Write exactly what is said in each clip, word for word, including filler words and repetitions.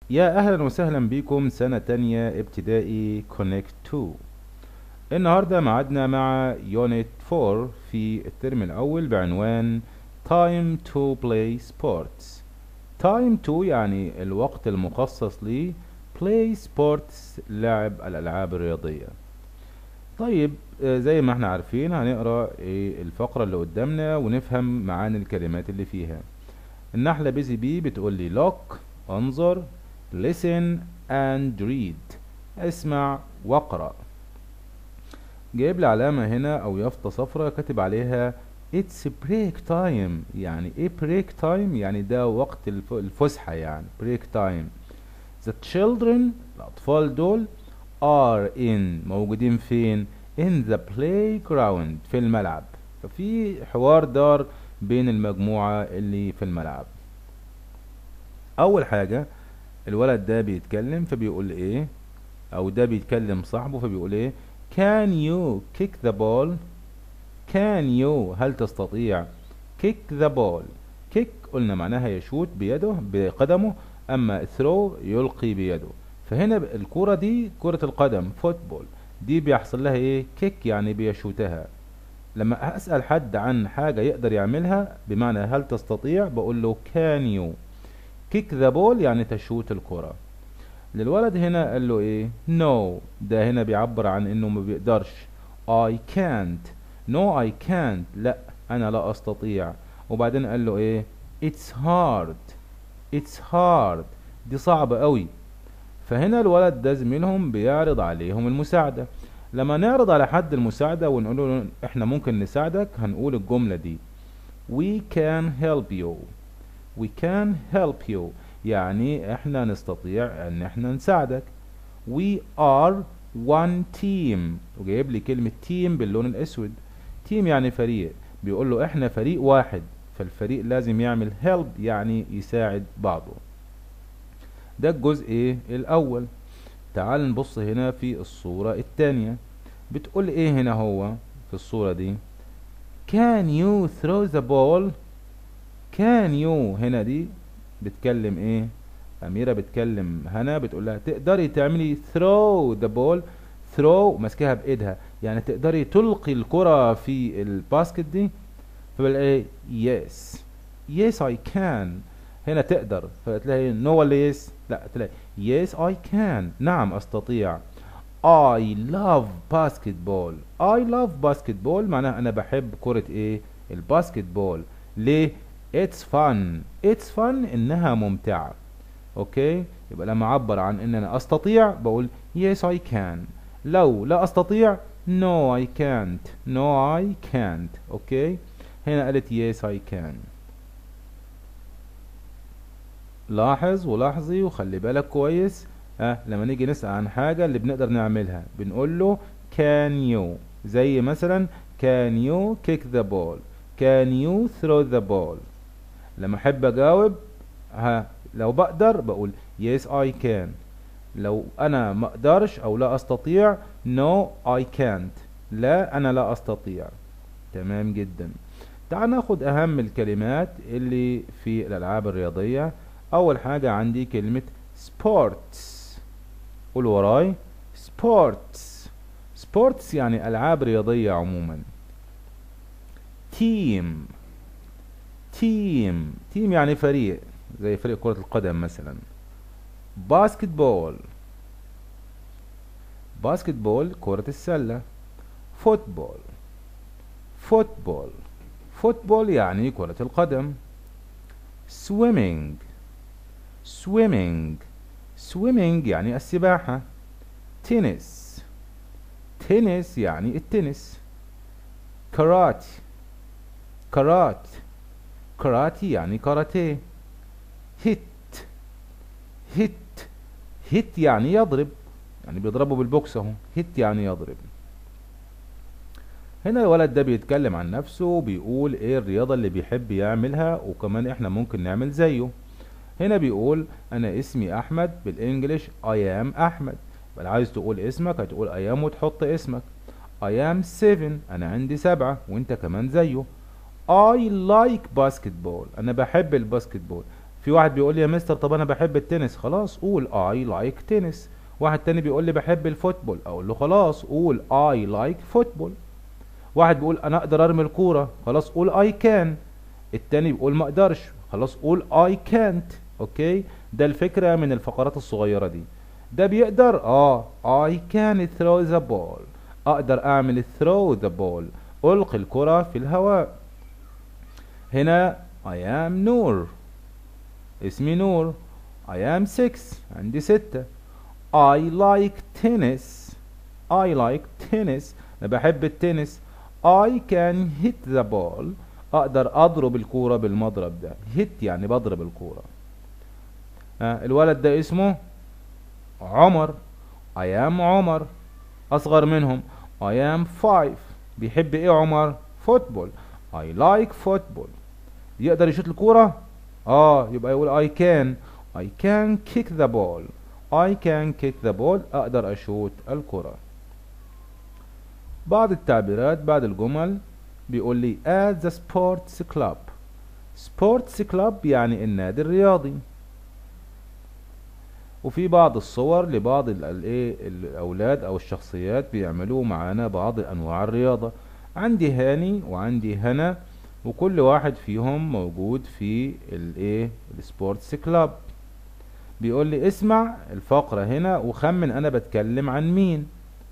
يا أهلا وسهلا بكم سنة تانية ابتدائي كونكت اتنين. النهاردة معادنا مع يونت أربعة في الترم الأول بعنوان Time to play sports. Time to يعني الوقت المخصص ل play sports لعب الألعاب الرياضية. طيب آه، زي ما احنا عارفين هنقرأ آه، الفقرة اللي قدامنا ونفهم معاني الكلمات اللي فيها. النحلة بيزي بي بتقول لي look انظر listen and read اسمع واقرأ. جايب لي علامة هنا أو يافطة صفراء كاتب عليها it's break time. يعني ايه break time؟ يعني ده وقت الف- الفسحة يعني break time. the children الأطفال دول are in موجودين فين؟ in the playground في الملعب. ففي حوار دار بين المجموعة اللي في الملعب. أول حاجة الولد ده بيتكلم فبيقول ايه، او ده بيتكلم صاحبه فبيقول ايه can you kick the ball. can you هل تستطيع kick the ball. kick قلنا معناها يشوت بيده بقدمه، اما throw يلقي بيده. فهنا ب- الكرة دي كرة القدم فوتبول دي بيحصل لها ايه kick يعني بيشوتها. لما اسأل حد عن حاجة يقدر يعملها بمعنى هل تستطيع بقول له can you kick the ball يعني تشوت الكرة. للولد هنا قال له ايه no. ده هنا بيعبر عن انه ما بيقدرش. I can't. no I can't لا انا لا استطيع. وبعدين قال له ايه it's hard. it's hard دي صعبة قوي. فهنا الولد ده زميلهم بيعرض عليهم المساعدة. لما نعرض على حد المساعدة ونقول له احنا ممكن نساعدك هنقول الجملة دي we can help you. we can help you يعني احنا نستطيع ان احنا نساعدك. we are one team وجايب لي كلمة team باللون الاسود. team يعني فريق، بيقول له احنا فريق واحد، فالفريق لازم يعمل help يعني يساعد بعضه. ده الجزء ايه الاول. تعال نبص هنا في الصورة التانية. بتقول ايه هنا هو في الصورة دي can you throw the ball. can you هنا دي بتكلم ايه أميرة بتكلم هنا بتقول لها تقدري تعملي throw the ball. throw ماسكاها بإيدها يعني تقدري تلقي الكرة في الباسكت دي. فبقول ايه yes yes I can. هنا تقدر فتلاقي no ولا yes لا تلاقي yes I can نعم أستطيع. I love basketball. I love basketball معناها أنا بحب كرة إيه؟ الباسكت بول. ليه؟ It's fun. It's fun إنها ممتعة. أوكي؟ يبقى لما أعبر عن إن أنا أستطيع بقول yes I can. لو لا أستطيع no I can't. no I can't. أوكي؟ هنا قالت yes I can. لاحظ ولاحظي وخلي بالك كويس. ها لما نيجي نسأل عن حاجة اللي بنقدر نعملها بنقول له can you. زي مثلا can you kick the ball. can you throw the ball. لما احب اجاوب ها لو بقدر بقول yes I can. لو انا ما اقدرش او لا استطيع no I can't. لا انا لا استطيع. تمام جدا. تعال ناخد اهم الكلمات اللي في الالعاب الرياضية. اول حاجة عندي كلمة sports. قول وراي sports. sports يعني العاب رياضية عموما. team. team team يعني فريق زي فريق كرة القدم مثلا. basketball. basketball كرة السلة. football. football football يعني كرة القدم. swimming. swimming swimming يعني السباحة. tennis. tennis يعني التنس. karate. karate karate يعني كاراتيه. hit. hit hit يعني يضرب يعني بيضربه بالبوكس اهو hit يعني يضرب. هنا الولد ده بيتكلم عن نفسه وبيقول ايه الرياضة اللي بيحب يعملها وكمان احنا ممكن نعمل زيه. هنا بيقول انا اسمي احمد بالانجليش I am احمد. بل عايز تقول اسمك هتقول I am وتحط اسمك. I am seven انا عندي سبعة وانت كمان زيه. I like basketball انا بحب الباسكتبول. في واحد بيقول لي يا مستر طب انا بحب التنس، خلاص قول I like تنس. واحد تاني بيقول لي بحب الفوتبول، اقول له خلاص قول I like فوتبول. واحد بيقول انا اقدر ارمي الكورة، خلاص قول I can. التاني بيقول ما اقدرش، خلاص قول I can't. اوكي، ده الفكرة من الفقرات الصغيرة دي. ده بيقدر اه I can throw the ball، اقدر اعمل throw the ball، القي الكرة في الهواء. هنا I am نور، اسمي نور. I am six، عندي ستة. I like tennis، I like tennis، انا بحب التنس. I can hit the ball، اقدر اضرب الكورة بالمضرب ده. hit يعني بضرب الكورة. آه الولد ده اسمه عمر. I am عمر، اصغر منهم. I am five، بيحب ايه عمر؟ فوتبول. I like football، يقدر يشوط الكورة؟ اه يبقى يقول I can I can kick the ball، I can kick the ball، اقدر اشوط الكرة. بعض التعبيرات بعد الجمل بيقول لي at the sports club. sports club يعني النادي الرياضي. وفي بعض الصور لبعض الايه الاولاد او الشخصيات بيعملوا معانا بعض انواع الرياضة. عندي هاني وعندي هنا، وكل واحد فيهم موجود في الايه السبورتس كلاب. بيقول لي اسمع الفقرة هنا وخمن انا بتكلم عن مين.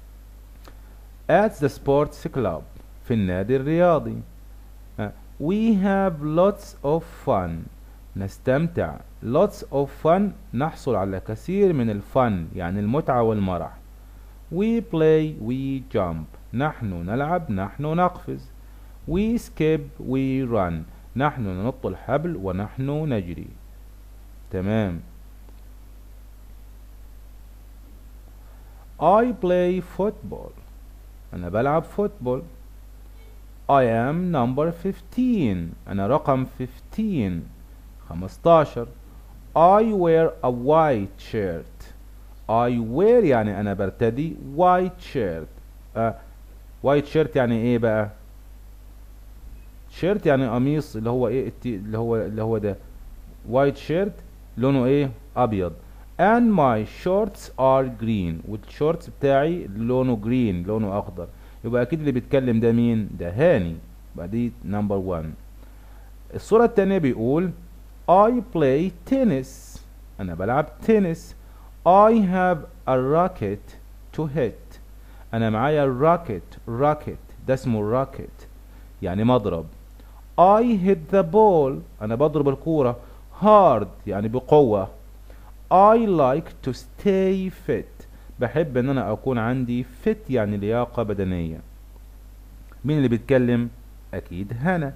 at the sports club، في النادي الرياضي. we have lots of fun، نستمتع. lots of fun نحصل على كثير من الفن يعني المتعة والمرح. we play we jump، نحن نلعب نحن نقفز. we skip we run، نحن ننط الحبل ونحن نجري. تمام. I play football، أنا بلعب فوتبول. I am number fifteen، أنا رقم fifteen، خمستاشر. I wear a white shirt، I wear يعني أنا برتدي white shirt. uh, white shirt يعني إيه بقى؟ شيرت يعني قميص اللي هو ايه التي اللي هو اللي هو ده وايت شيرت لونه ايه ابيض. and my shorts are green، والشورتس بتاعي لونه جرين لونه اخضر. يبقى اكيد اللي بيتكلم ده مين؟ ده هاني. يبقى دي نمبر واحد. الصورة التانية بيقول I play tennis، انا بلعب تنس. I have a racket to hit، انا معايا الراكت. راكت ده اسمه الراكت يعني مضرب. I hit the ball، أنا بضرب الكورة. hard يعني بقوة. I like to stay fit، بحب إن أنا أكون عندي fit يعني لياقة بدنية. مين اللي بيتكلم؟ أكيد هنا.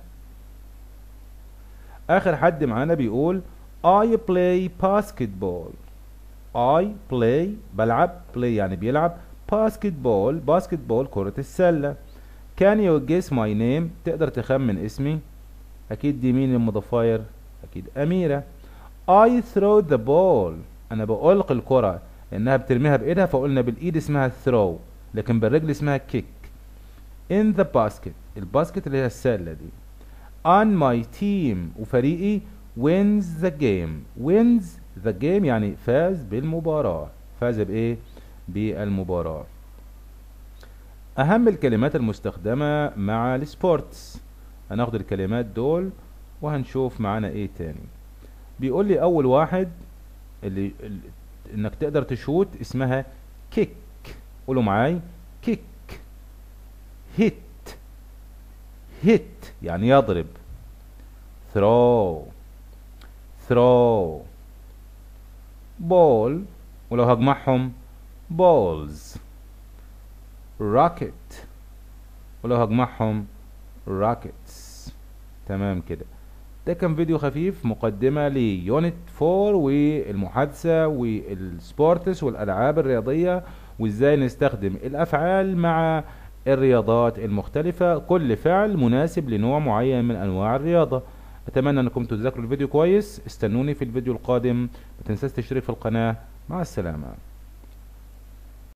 آخر حد معانا بيقول I play basketball. I play بلعب، play يعني بيلعب. basketball basketball كرة السلة. Can you guess my name؟ تقدر تخمن اسمي؟ أكيد دي مين المضافير؟ أكيد أميرة. I throw the ball، أنا بألقي الكرة، لأنها بترميها بإيدها فقلنا بالإيد اسمها throw، لكن بالرجل اسمها kick. In the basket، الباسكت اللي هي السلة دي. On my team، وفريقي wins the game. wins the game يعني فاز بالمباراة. فاز بإيه؟ بالمباراة. أهم الكلمات المستخدمة مع السبورتس، هناخد الكلمات دول وهنشوف معانا ايه تاني. بيقول لي أول واحد اللي, اللي إنك تقدر تشوت اسمها كيك. قولوا معاي كيك. هيت، هيت يعني يضرب. ثرو، ثرو. بول، ولو هجمعهم بولز. راكت، ولو هجمعهم راكتس. تمام كده. ده كان فيديو خفيف مقدمة ليونت فور والمحادثة والسبورتس والألعاب الرياضية، وازاي نستخدم الأفعال مع الرياضات المختلفة، كل فعل مناسب لنوع معين من أنواع الرياضة. أتمنى أنكم تذاكروا الفيديو كويس. استنوني في الفيديو القادم. متنساش تشترك في القناة. مع السلامة.